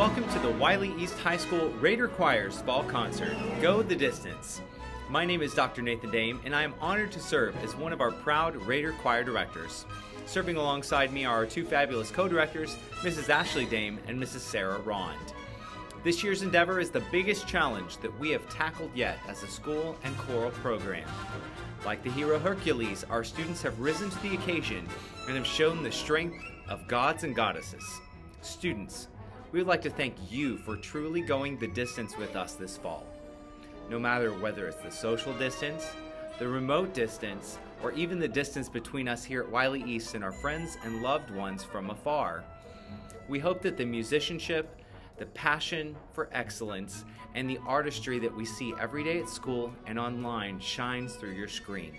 welcome to the Wylie East High School Raider Choir's fall concert, Go the Distance. My name is Dr. Nathan Dame, and I am honored to serve as one of our proud Raider Choir directors. Serving alongside me are our two fabulous co-directors, Mrs. Ashley Dame and Mrs. Sara Rond. This year's endeavor is the biggest challenge that we have tackled yet as a school and choral program. Like the hero Hercules, our students have risen to the occasion and have shown the strength of gods and goddesses. Students, we would like to thank you for truly going the distance with us this fall. No matter whether it's the social distance, the remote distance, or even the distance between us here at Wylie East and our friends and loved ones from afar, we hope that the musicianship, the passion for excellence, and the artistry that we see every day at school and online shines through your screen.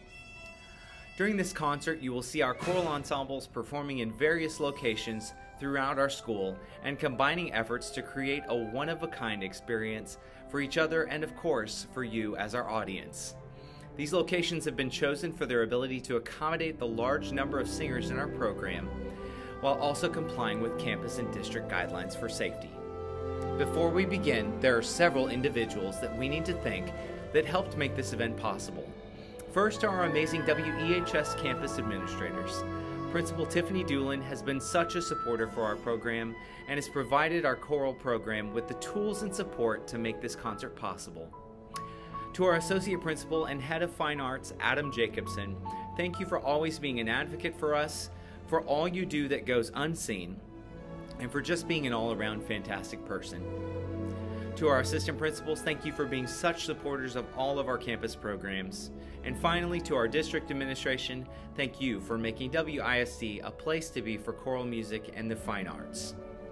During this concert, you will see our choral ensembles performing in various locations throughout our school and combining efforts to create a one-of-a-kind experience for each other and, of course, for you as our audience. These locations have been chosen for their ability to accommodate the large number of singers in our program, while also complying with campus and district guidelines for safety. Before we begin, there are several individuals that we need to thank that helped make this event possible. First are our amazing WEHS campus administrators. Principal Tiffany Doolin has been such a supporter for our program and has provided our choral program with the tools and support to make this concert possible. To our Associate Principal and Head of Fine Arts, Adam Jacobson, thank you for always being an advocate for us, for all you do that goes unseen, and for just being an all-around fantastic person. To our assistant principals, thank you for being such supporters of all of our campus programs. And finally, to our district administration, thank you for making WISD a place to be for choral music and the fine arts.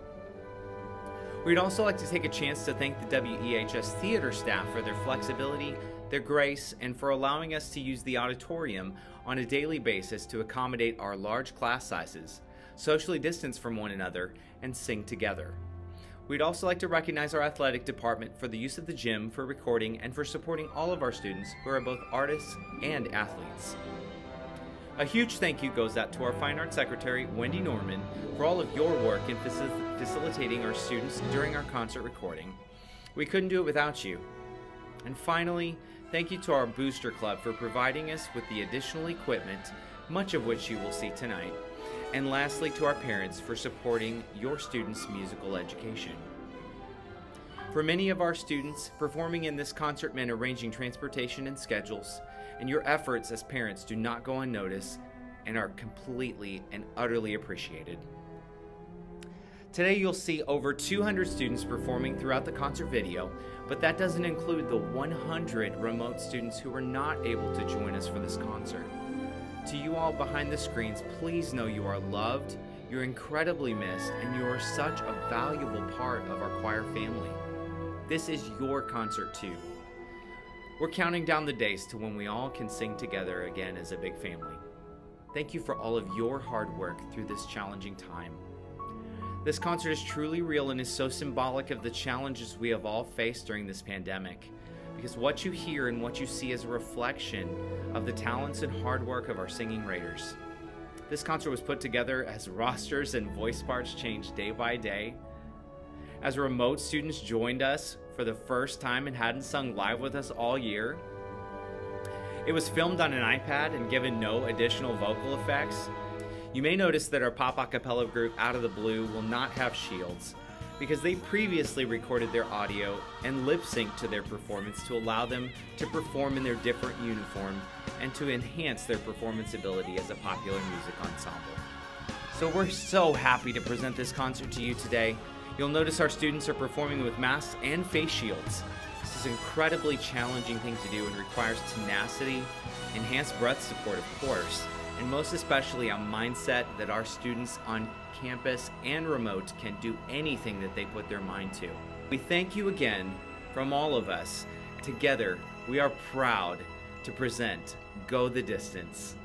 We'd also like to take a chance to thank the WEHS theater staff for their flexibility, their grace, and for allowing us to use the auditorium on a daily basis to accommodate our large class sizes, socially distance from one another, and sing together. We'd also like to recognize our athletic department for the use of the gym for recording and for supporting all of our students who are both artists and athletes. A huge thank you goes out to our Fine Arts Secretary, Wendy Norman, for all of your work in facilitating our students during our concert recording. We couldn't do it without you. And finally, thank you to our Booster Club for providing us with the additional equipment, much of which you will see tonight. And lastly, to our parents for supporting your students' musical education. For many of our students, performing in this concert meant arranging transportation and schedules, and your efforts as parents do not go unnoticed and are completely and utterly appreciated. Today you'll see over 200 students performing throughout the concert video, but that doesn't include the 100 remote students who were not able to join us for this concert. To you all behind the screens, please know you are loved, you're incredibly missed, and you are such a valuable part of our choir family. This is your concert too. We're counting down the days to when we all can sing together again as a big family. Thank you for all of your hard work through this challenging time. This concert is truly real and is so symbolic of the challenges we have all faced during this pandemic, because what you hear and what you see is a reflection of the talents and hard work of our singing Raiders. This concert was put together as rosters and voice parts changed day by day, as remote students joined us for the first time and hadn't sung live with us all year. It was filmed on an iPad and given no additional vocal effects. You may notice that our pop a cappella group Out of the Blue will not have shields, because they previously recorded their audio and lip-synced to their performance to allow them to perform in their different uniform and to enhance their performance ability as a popular music ensemble. So we're so happy to present this concert to you today. You'll notice our students are performing with masks and face shields. This is an incredibly challenging thing to do and requires tenacity, enhanced breath support of course, and most especially a mindset that our students on campus and remote can do anything that they put their mind to. We thank you again from all of us. Together, we are proud to present Go the Distance.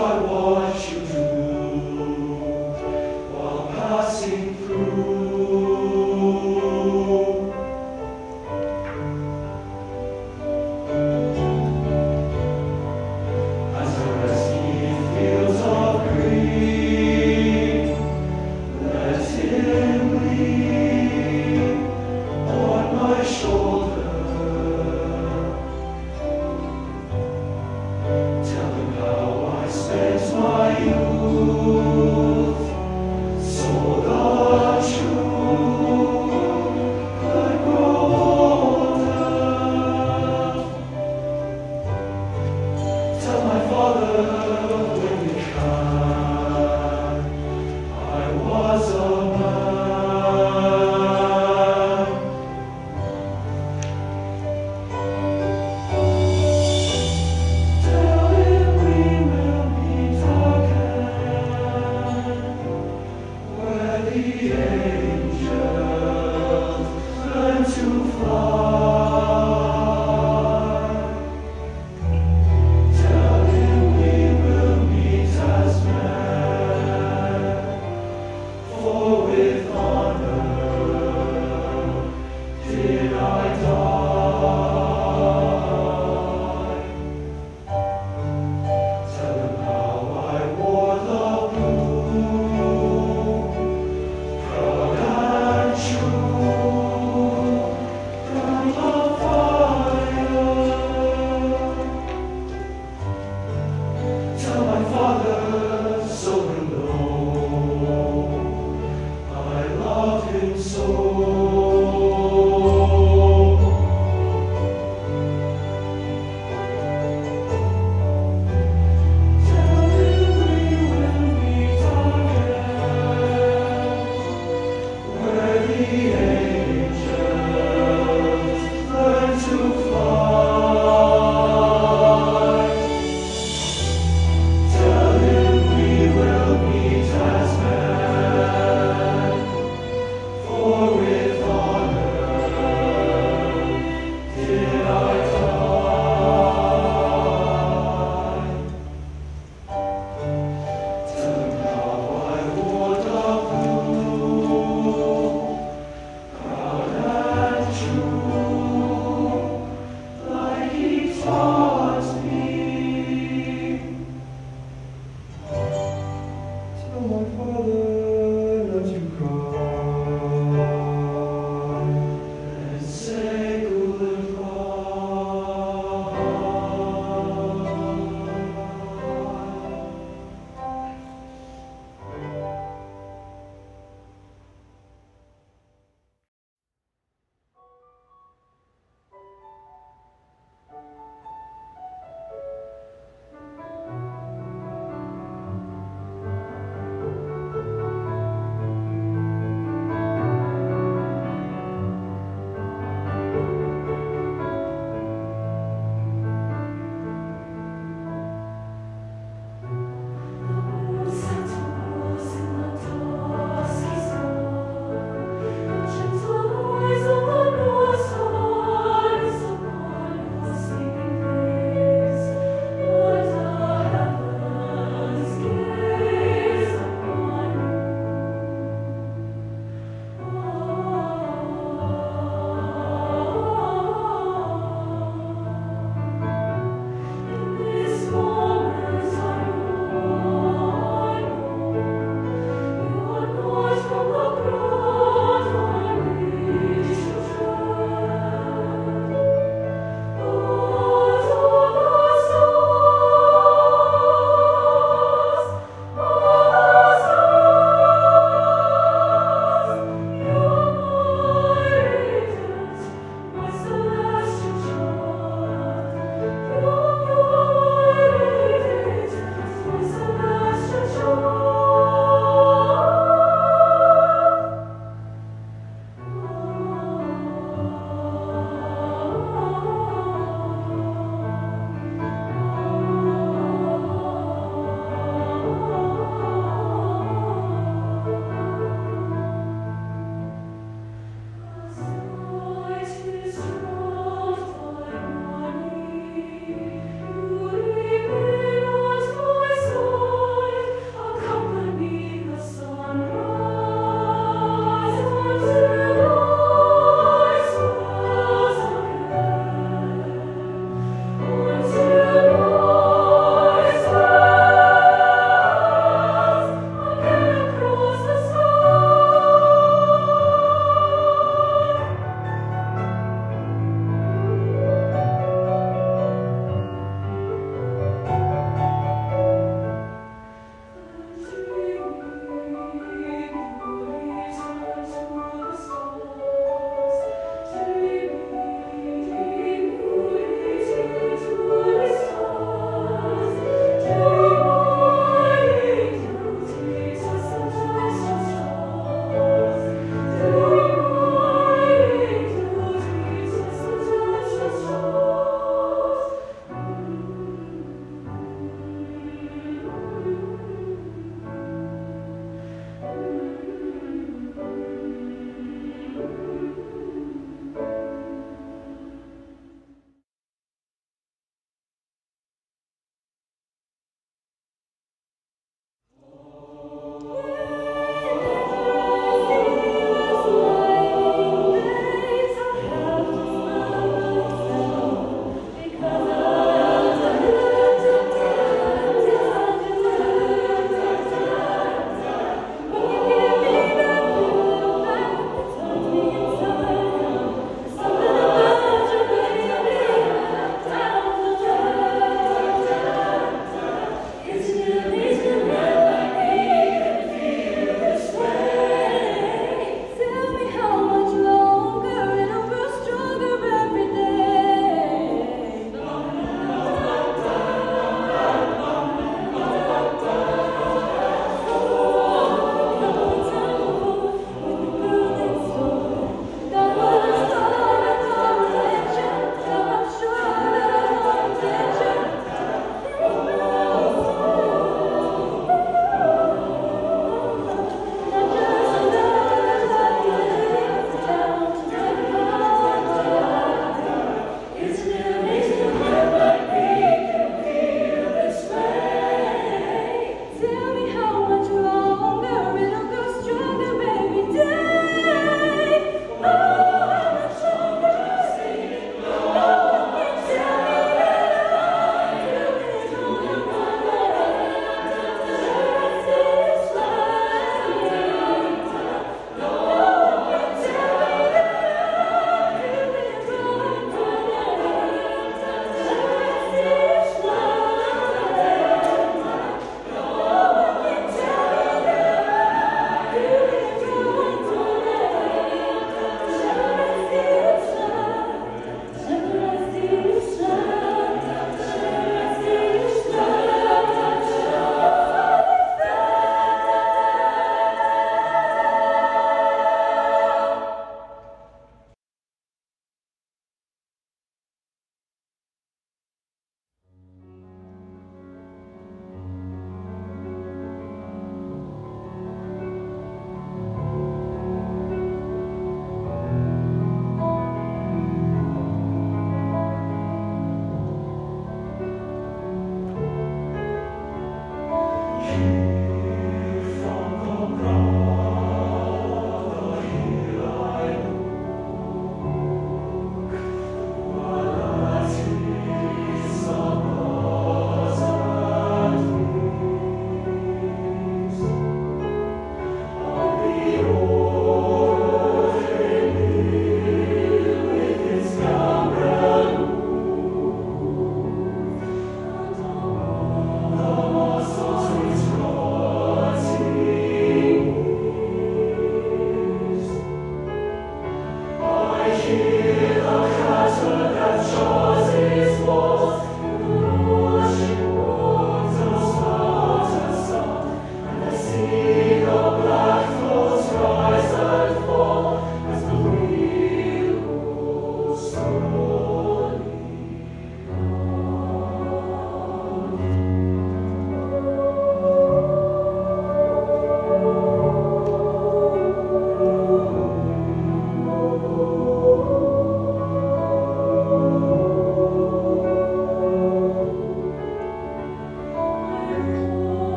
Tell him we will meet as men.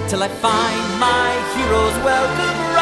till I find my hero's welcome